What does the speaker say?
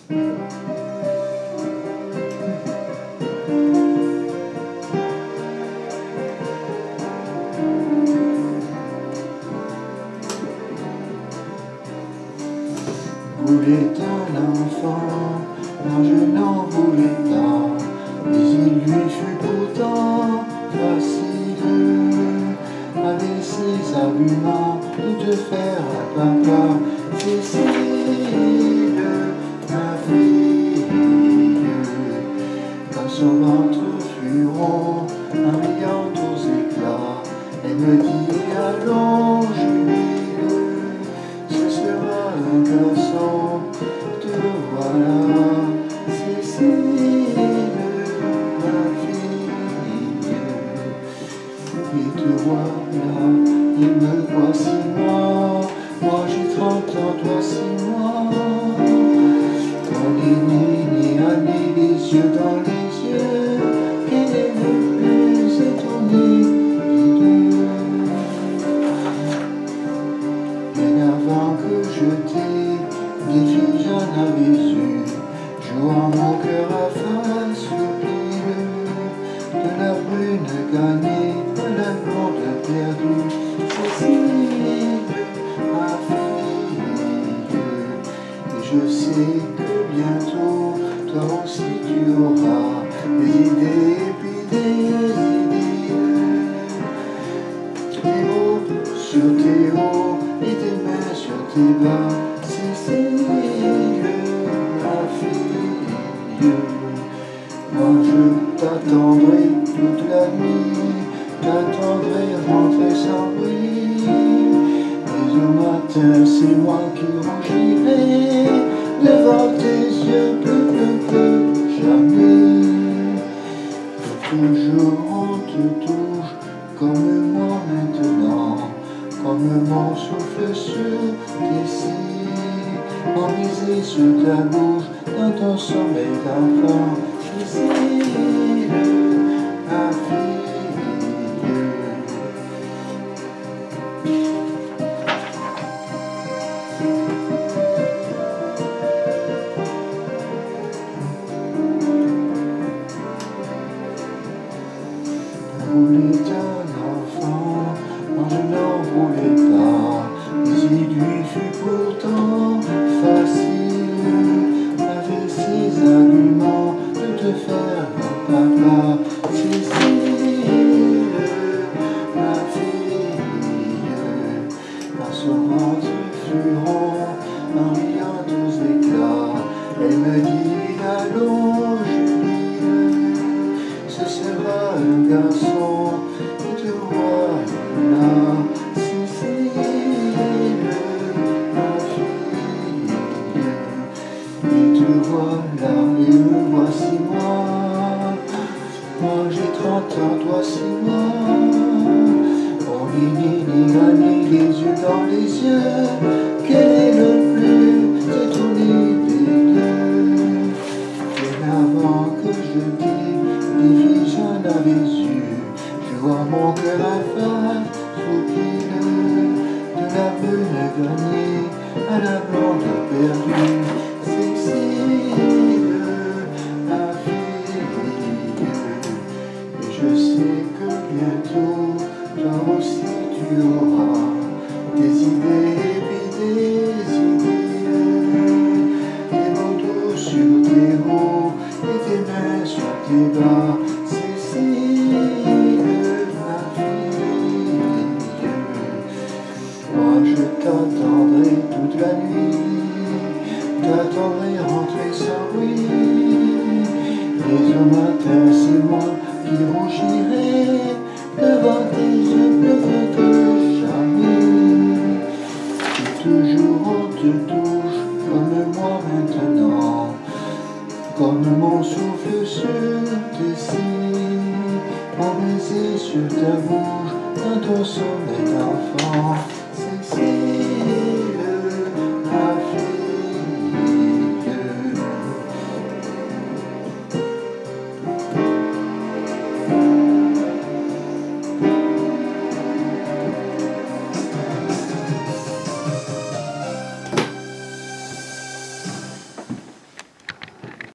Voulait un enfant, moi je n'en voulais pas, mais il lui fut pourtant facile, avec ses arguments, de te faire un papa. Cécile, ma fille, quand son ventre fut rond, en riant aux éclats, elle me dit allons Julie, ce sera un garçon, te voilà, Cécile, ma fille, et te voilà, il me voit 6 mois, moi j'ai 30 ans, toi 6 mois, quand Nini a mis les yeux dans les yeux, quel est le plus étonné des deux? Bien avant que je t'ai des filles j'en avais eu, jouant mon cœur à face au pile, de la brune gagnée à la blonde perdue. Cécile, ma fille, et je sais que bientôt toi aussi tu auras des idées et puis des idées, des mots sur tes hauts et tes mains sur tes bas. Cécile, ma fille, moi je t'attendrai toute la nuit, t'attendrai rentrer sans bruit, mais au matin c'est moi qui rougirai devant tes yeux plus que jamais. Et toujours on te touche comme moi maintenant, comme mon souffle sur tes cils, enlisé sur ta bouche dans ton sommeil d'enfant. Cécile, ma fille, voulait un enfant, moi je n'en voulais pas, mais il lui fut pourtant facile, avec ses arguments, de te faire un papa. Cécile, ma fille, quand son ventre fut rond, en riant aux éclats, elle me dit allons Julie, ce sera un garçon, et te voilà, Cécile, ma fille, et te voilà, et me voici moi j'ai 30 ans, toi 6 mois, on ni les yeux dans les yeux, quel est le plus étonné des deux? Bien avant que je dise des filles j'en avais eu, je vois mon cœur à face au pile, de la brune gagnée à la blonde perdue. Cécile, ma fille, et je sais que bientôt toi aussi tu auras des idées et puis des idées, des mots doux sur tes hauts et tes mains sur tes bas. Cécile, ma fille, moi je t'attendrai toute la nuit, t'attendrai rentrer sans bruit, mais au matin c'est moi qui rougirai devant tes yeux plus que jamais. Et toujours on te touche comme moi maintenant, comme mon souffle sur tes cils, mon baiser sur ta bouche dans ton sommeil d'enfant. Cécile.